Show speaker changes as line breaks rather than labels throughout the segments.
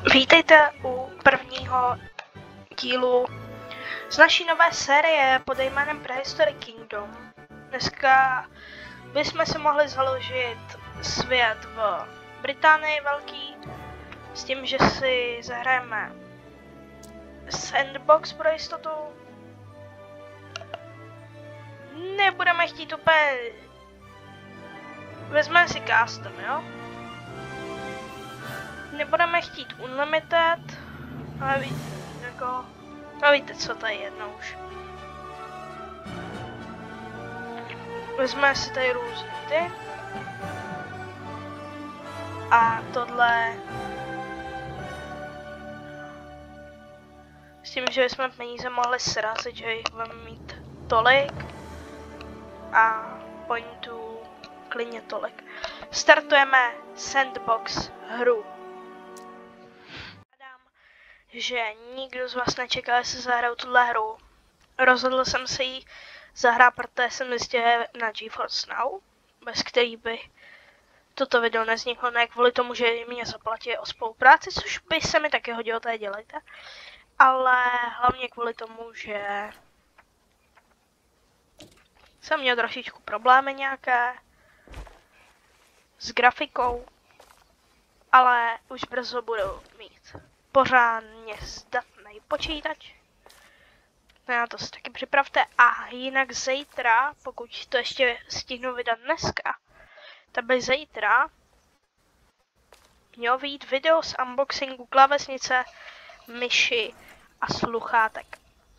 Vítejte u prvního dílu z naší nové série pod jménem Prehistory Kingdom. Dneska bychom si mohli založit svět v Británii velký, s tím, že si zahrajeme sandbox pro jistotu. Nebudeme chtít úplně... Vezmeme si custom, jo? Nebudeme chtít unlimited, ale víte, co to je jedno už. Vezmeme si tady různý ty. A tohle... S tím, že jsme peníze mohli srazit, že jich budeme mít tolik. A pointů klidně tolik. Startujeme sandbox hru. Že nikdo z vás nečekal, jestli zahraju tuhle hru. Rozhodl jsem se jí zahrát, protože jsem zjistil na GeForce Now, bez který by toto video nevzniklo, ne kvůli tomu, že mě zaplatí o spolupráci, což by se mi taky hodilo, tady dělejte. Ale hlavně kvůli tomu, že jsem měl trošičku problémy nějaké s grafikou, ale už brzo budu mít pořádně zdatný počítač. Na to se taky připravte. A jinak zítra, pokud to ještě stihnu vydat dneska, tak by zítra mělo vyjít video z unboxingu klávesnice, myši a sluchátek.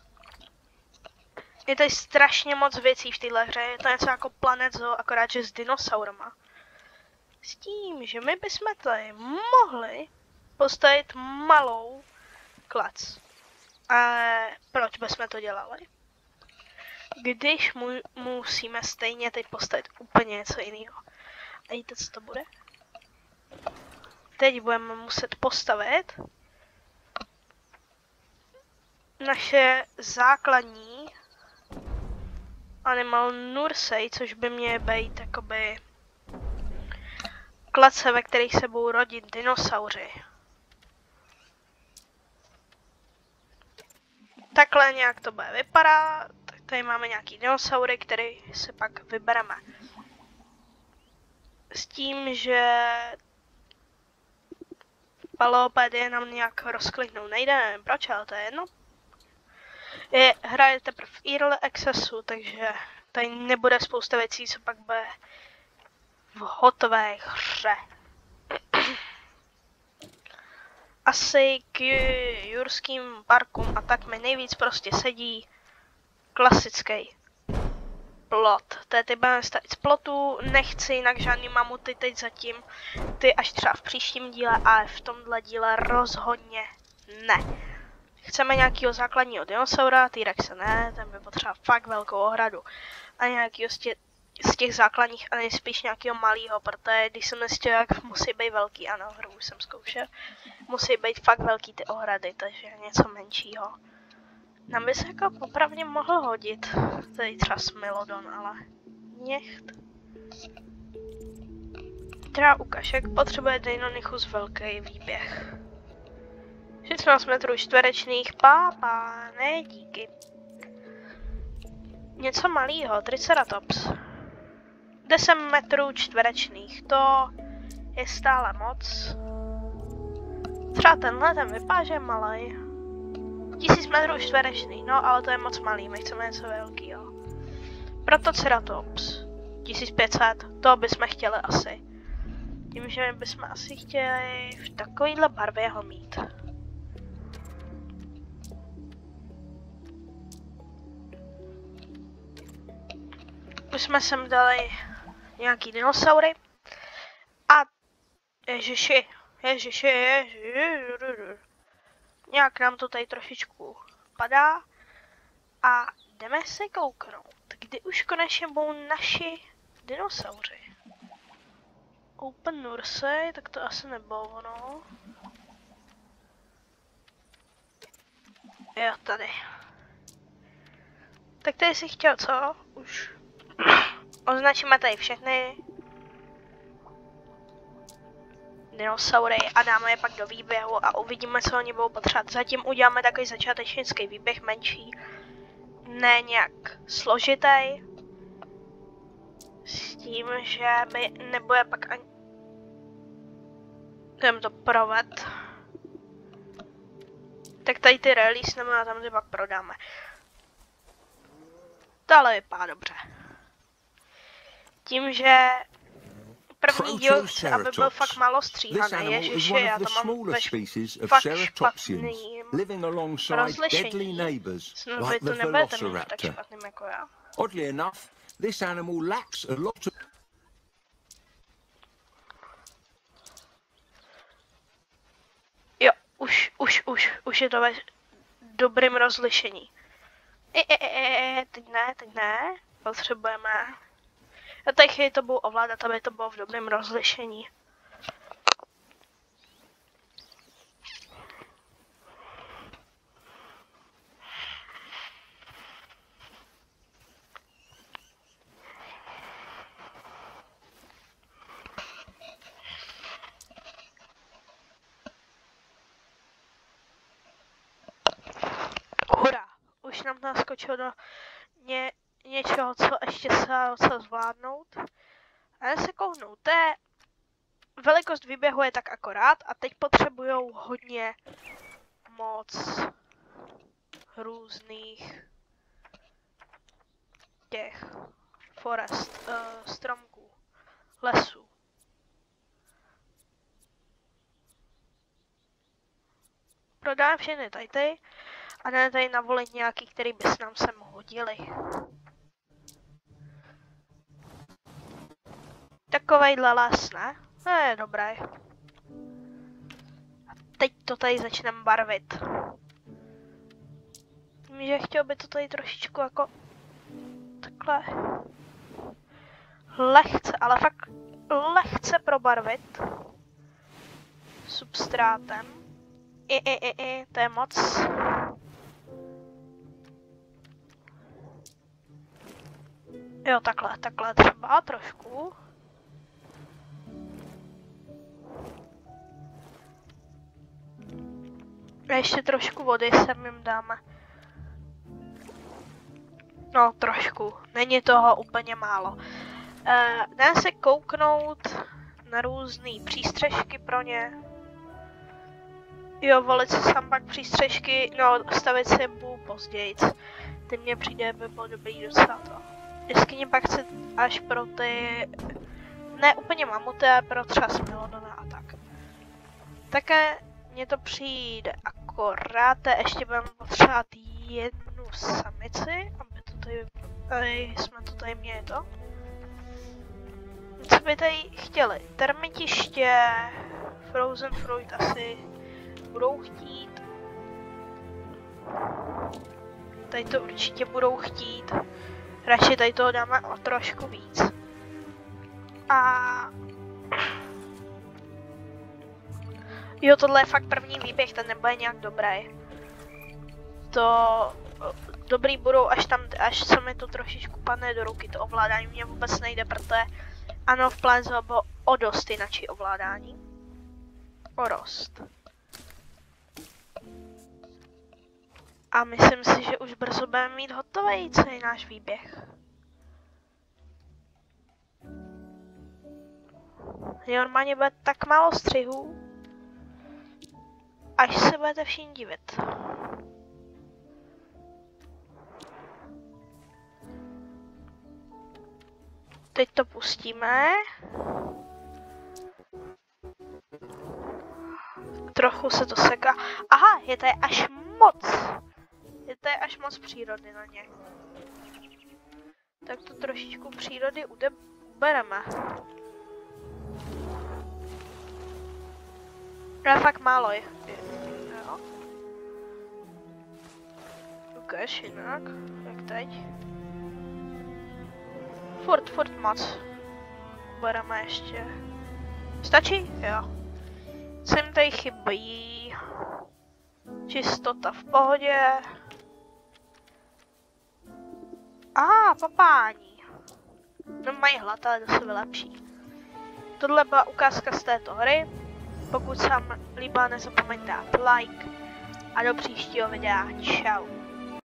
Je tady strašně moc věcí v téhle hře, je to něco jako Planet Zoo, akorát že s dinosaurama. S tím, že my bychom tady mohli postavit malou klac. Ale proč bychom to dělali? Když musíme stejně teď postavit úplně něco jiného. A víte, co to bude? Teď budeme muset postavit naše základní animal nursery, což by měly být jakoby klace, ve kterých se budou rodit dinosauři. Takhle nějak to bude vypadat. Tak tady máme nějaký dinosaury, který se pak vybereme. S tím, že palopédie nám nějak rozkliknout nejde, nevím proč, ale to je jedno. Hra je teprve v Early Accessu, takže tady nebude spousta věcí, co pak bude v hotové hře. Asi k jurským parkům a tak mi nejvíc prostě sedí klasický plot. Teď budeme stavit z plotu, nechci jinak žádný mamuty teď zatím, ty až třeba v příštím díle, ale v tomhle díle rozhodně ne. Chceme nějakého základního dinosaura, T-Rexe ne, ten by potřeboval fakt velkou ohradu. A nějakého z těch základních, a nejspíš nějakého malého, protože když jsem zjistil, jak musí být velký, ano, hru už jsem zkoušel, musí být fakt velký ty ohrady, takže něco menšího. Nám by se jako popravdě mohl hodit, tady třeba Smilodon, ale něcht. Třeba ukažek potřebuje Deinonychus velký výběh. 16 metrů čtverečných, pápa, ne díky. Něco malýho, Triceratops. 10 metrů čtverečných, to je stále moc. Třeba tenhle, ten vypadá, že je malej. 1000 metrů čtverečných, no ale to je moc malý, my chceme něco velkýho. Protoceratops, 1500, to bychom chtěli asi. Tím, že bychom asi chtěli v takovýhle barvě ho mít. Už jsme sem dali nějaký dinosaury. A ježiši. Nějak nám to tady trošičku padá. A jdeme se kouknout, kdy už konečně budou naši dinosauři. Open Nursery, tak to asi nebylo ono. Jo, tady. Tak tady si chtěl co? Už označíme tady všechny. dinosaury a dáme je pak do výběhu a uvidíme, co oni budou potřebovat. Zatím uděláme takový začátečnický výběh menší, ne nějak složitý, s tím, že by nebude pak ani... Jdem to proved. Tak tady ty release a tam ty pak prodáme. To ale vypadá dobře. Tím, že první díl chce, aby byl fakt málo stříhaný. Ježiši, já to mám fakt špatným rozlišení. Vy to nebudete mít tak špatným jako já.
Oddly enough, this animal lacks a lot of...
Jo, už je to ve dobrým rozlišení. Teď ne, potřebujeme... A teď to budu ovládat, aby to bylo v dobrém rozlišení. Hurá, už nám naskočilo do něčeho, co ještě se docela zvládnout. A já se kouknu, to je... Velikost výběhu je tak akorát a teď potřebujou hodně moc různých těch forest, stromků, lesů. Prodáme všechny tady a ne tady navolit nějaký, který by se nám sem hodili. Takovejhle les, ne? To je dobré. A teď to tady začneme barvit. Vím, že chtěl by to tady trošičku jako... Takhle... Lehce, ale fakt lehce probarvit. Substrátem. To je moc. Jo, takhle třeba trošku. A ještě trošku vody sem jim dáme. No, trošku. Není toho úplně málo. Dá se kouknout na různé přístřežky pro ně. Jo, volit si sám pak přístřežky, no, stavit si budu později. Ty mně přijde, by bylo dobrý docela to. Jeskyně pak chci až pro ty... Ne úplně mamuty, ale pro třeba Smilodona a tak. Také mně to přijde akorát, ještě budeme potřebovat jednu samici, aby to tady jsme to tady měli to. Co by tady chtěli? Termitiště, Frozen Fruit asi budou chtít. Tady to určitě budou chtít. Radši tady toho dáme o trošku víc. A... Jo, tohle je fakt první výběh, ten nebude nějak dobrý. To... Dobrý budou až se mi to trošičku padne do ruky, to ovládání mě vůbec nejde, protože... Ano, v pléze bylo o dost jinačí ovládání. O rost. A myslím si, že už brzo budeme mít hotový celý náš výběh. Normálně bude tak málo střihů, až se budete všichni divit. Teď to pustíme. Trochu se to seká. Aha, je tady až moc. Je tady až moc přírody na ně. Tak to trošičku přírody ubereme. Ale fakt málo je. Jo. Ukaž jinak, jak teď. Furt moc. Ubereme ještě. Stačí? Jo. Co jim tady chybí? Čistota v pohodě. Papání. No mají hlad, ale to se vylepší. Tohle byla ukázka z této hry. Pokud se vám líbila, nezapomeňte dát like a do příštího videa. Čau.